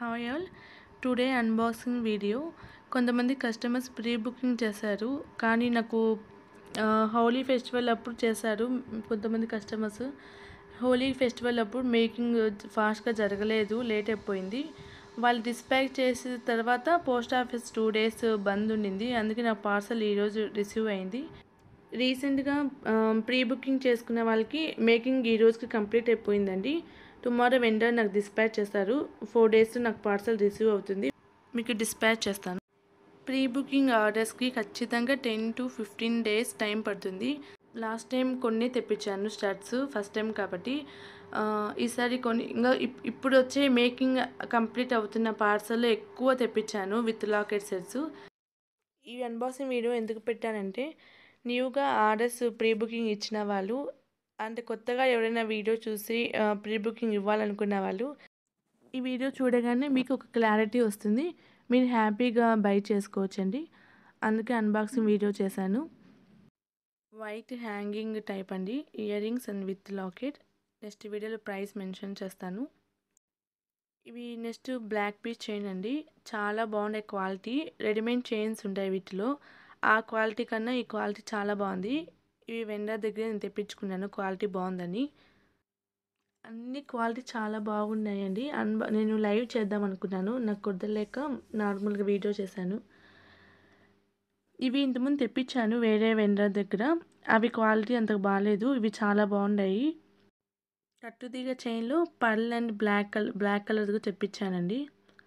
Hi all. Today unboxing video. కొంతమంది customers pre booking చేశారు, కానీ నాకు హోలీ ఫెస్టివల్ అప్పుడు చేశారు. కొంతమంది కస్టమర్స్ హోలీ ఫెస్టివల్ అప్పుడు మేకింగ్ ఫాస్ట్గా జరగలేదు, లేట్ అయిపోయింది. వాళ్ళు డిస్పాచ్ చేసిన తర్వాత పోస్ట్ ఆఫీస్ 2 days బంద్ ఉండింది, అందుకే నా పార్సల్ ఈరోజు రిసీవ్ అయింది. రీసెంట్గా ప్రీ బుకింగ్ చేసుకున్న వాళ్ళకి మేకింగ్ ఈ రోజుకి కంప్లీట్ అయిపోయిందండి. టుమారో వెండర్ నాకు డిస్పాచ్ చేస్తారు. 4 days నాకు పార్సల్ రిసీవ్ అవుతుంది, మీకు డిస్పాచ్ చేస్తాను. ప్రీ బుకింగ్ ఆర్డర్స్కి ఖచ్చితంగా 10 to 15 days టైం పడుతుంది. లాస్ట్ టైం కొన్ని తెప్పించాను స్టడ్స్, ఫస్ట్ టైం కాబట్టి. ఈసారి కొన్ని ఇంకా ఇప్పుడు వచ్చే మేకింగ్ కంప్లీట్ అవుతున్న పార్సల్ ఎక్కువ తెప్పించాను విత్ లాకెట్ సెట్స్. ఈ అన్బాక్సింగ్ వీడియో ఎందుకు పెట్టానంటే, న్యూగా ఆర్డర్స్ ప్రీ బుకింగ్ ఇచ్చిన వాళ్ళు, అంటే కొత్తగా ఎవరైనా వీడియో చూసి ప్రీ బుకింగ్ ఇవ్వాలనుకున్న వాళ్ళు ఈ వీడియో చూడగానే మీకు ఒక క్లారిటీ వస్తుంది, మీరు హ్యాపీగా బై చేసుకోవచ్చండి. అందుకే అన్బాక్సింగ్ వీడియో చేశాను. వైట్ హ్యాంగింగ్ టైప్ అండి, ear rings and with locket. Next వీడియోలో ప్రైస్ మెన్షన్ చేస్తాను. ఇవి నెక్స్ట్ బ్లాక్ పీస్ చైన్ అండి, చాలా బాగుంటాయి క్వాలిటీ. రెడీమేడ్ చైన్స్ ఉంటాయి వీటిలో, ఆ క్వాలిటీ కన్నా ఈ క్వాలిటీ చాలా బాగుంది. ఇవి వెండర్ దగ్గర నేను తెప్పించుకున్నాను, క్వాలిటీ బాగుందని. అన్ని క్వాలిటీ చాలా బాగున్నాయండి. నేను లైవ్ చేద్దాం అనుకున్నాను, నాకు కుదరలేక నార్మల్గా వీడియో చేశాను. ఇవి ఇంతకుముందు తెప్పించాను వేరే వెండర్ దగ్గర, అవి క్వాలిటీ అంత బాగాలేదు, ఇవి చాలా బాగున్నాయి. కట్టుతీగ చైన్లో పర్ల్ అండ్ బ్లాక్ కలర్ తెప్పించానండి.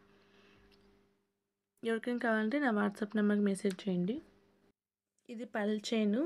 ఎవరికైనా కావాలంటే నా వాట్సాప్ నెంబర్కి మెసేజ్ చేయండి. ఇది పర్ల్ చైన్,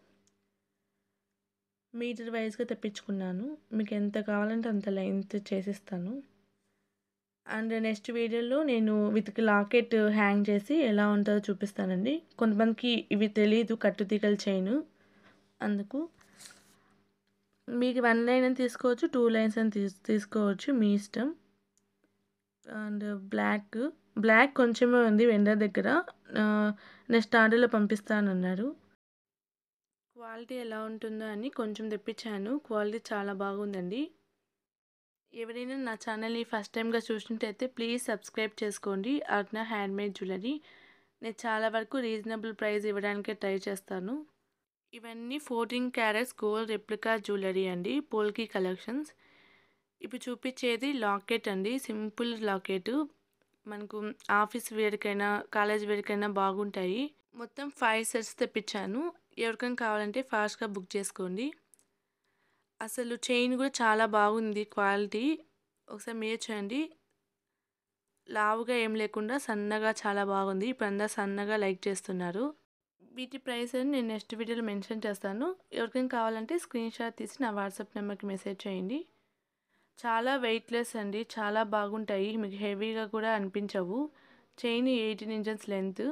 మీటర్ వైజ్గా తెప్పించుకున్నాను, మీకు ఎంత కావాలంటే అంత లెంత్ చేసిస్తాను. అండ్ నెక్స్ట్ వీడియోలో నేను విత్ లాకెట్ హ్యాంగ్ చేసి ఎలా ఉంటుందో చూపిస్తానండి. కొంతమందికి ఇవి తెలీదు కట్టుతీగల చైన్, అందుకు మీకు 1 line అని తీసుకోవచ్చు, 2 lines అని తీసుకోవచ్చు, మీ ఇష్టం. అండ్ బ్లాక్ కొంచెమే ఉంది వెండర్ దగ్గర, నెక్స్ట్ ఆర్డర్లో పంపిస్తానన్నారు. క్వాలిటీ ఎలా ఉంటుందో అని కొంచెం తెప్పించాను, క్వాలిటీ చాలా బాగుందండి. ఎవరైనా నా ఛానల్ని ఫస్ట్ టైంగా చూసినట్టయితే ప్లీజ్ సబ్స్క్రైబ్ చేసుకోండి. Arna handmade jewellery. నేను చాలా వరకు రీజనబుల్ ప్రైస్ ఇవ్వడానికే ట్రై చేస్తాను. ఇవన్నీ 14 carats గోల్డ్ రెప్లికా జ్యువెలరీ అండి, పోల్కి కలెక్షన్స్. ఇప్పుడు చూపించేది లాకెట్ అండి, సింపుల్ లాకెట్. మనకు ఆఫీస్ వేర్కైనా కాలేజ్ వేర్కైనా బాగుంటాయి. మొత్తం 5 sets తెప్పించాను. ఎవరికైనా కావాలంటే ఫాస్ట్గా బుక్ చేసుకోండి. అసలు చైన్ కూడా చాలా బాగుంది క్వాలిటీ, ఒకసారి మీరు చూడండి. లావుగా ఏం లేకుండా సన్నగా చాలా బాగుంది. ఇప్పుడు అందరూ సన్నగా లైక్ చేస్తున్నారు. వీటి ప్రైస్ అని నేను నెక్స్ట్ వీడియోలో మెన్షన్ చేస్తాను. ఎవరికైనా కావాలంటే స్క్రీన్ షాట్ తీసి నా వాట్సాప్ నెంబర్కి మెసేజ్ చేయండి. చాలా వెయిట్లెస్ అండి, చాలా బాగుంటాయి, మీకు హెవీగా కూడా అనిపించవు. Chain 18 inches length.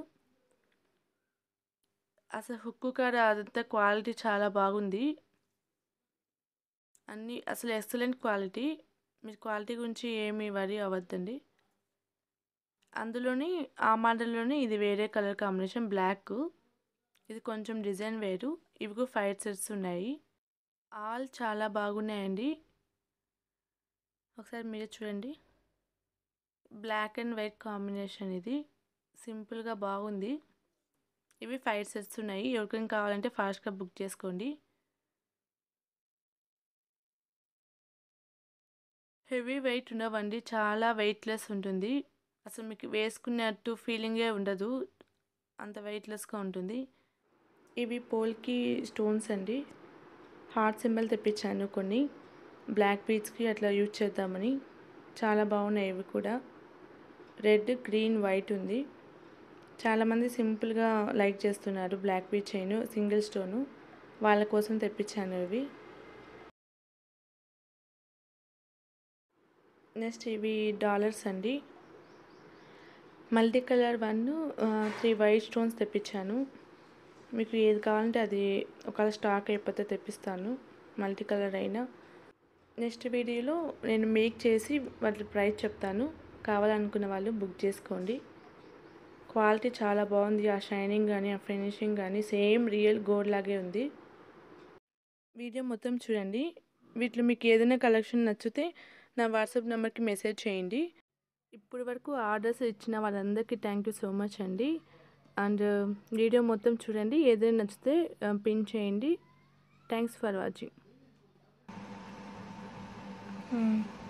అసలు హుక్కు కాడ అదంతా క్వాలిటీ చాలా బాగుంది. అన్నీ అసలు ఎక్సలెంట్ క్వాలిటీ, మీరు క్వాలిటీ గురించి ఏమీ వరీ అవ్వద్దండి. అందులోని ఆ మోడల్లోనే ఇది వేరే కలర్ కాంబినేషన్ బ్లాక్, ఇది కొంచెం డిజైన్ వేరు. ఇవి 5 sets ఉన్నాయి, ఆల్ చాలా బాగున్నాయండి. ఒకసారి మీరు చూడండి, బ్లాక్ అండ్ వైట్ కాంబినేషన్, ఇది సింపుల్గా బాగుంది. ఇవి 5 sets ఉన్నాయి, ఎవరికైనా కావాలంటే ఫాస్ట్గా బుక్ చేసుకోండి. హెవీ వెయిట్ ఉండవండి, చాలా వెయిట్లెస్ ఉంటుంది. అసలు మీకు వేసుకున్నట్టు ఫీలింగే ఉండదు, అంత వెయిట్లెస్గా ఉంటుంది. ఇవి పోల్కి స్టోన్స్ అండి, హార్ట్ సింబల్ తెప్పించాను కొన్ని, బ్లాక్ బీడ్స్కి అట్లా యూజ్ చేద్దామని. చాలా బాగున్నాయి ఇవి కూడా, రెడ్ గ్రీన్ వైట్ ఉంది. చాలామంది సింపుల్గా లైక్ చేస్తున్నారు black bead chain single stone, వాళ్ళ కోసం తెప్పించాను ఇవి. నెక్స్ట్ ఇవి డాలర్స్ అండి, మల్టీ కలర్ 3 వైట్ స్టోన్స్ తెప్పించాను. మీకు ఏది కావాలంటే అది, ఒకవేళ స్టాక్ అయిపోతే తెప్పిస్తాను, మల్టీ కలర్ అయినా. నెక్స్ట్ వీడియోలో నేను మేక్ చేసి వాటి ప్రైస్ చెప్తాను, కావాలనుకున్న వాళ్ళు బుక్ చేసుకోండి. క్వాలిటీ చాలా బాగుంది, ఆ షైనింగ్ కానీ ఆ ఫినిషింగ్ కానీ సేమ్ రియల్ గోల్డ్ లాగే ఉంది. వీడియో మొత్తం చూడండి. వీటిలో మీకు ఏదైనా కలెక్షన్ నచ్చితే నా వాట్సాప్ నెంబర్కి మెసేజ్ చేయండి. ఇప్పటి వరకు ఆర్డర్స్ ఇచ్చిన వాళ్ళందరికీ థ్యాంక్ యూ సో మచ్ అండి. అండ్ వీడియో మొత్తం చూడండి, ఏదైనా నచ్చితే పిన్ చేయండి. Thanks for watching.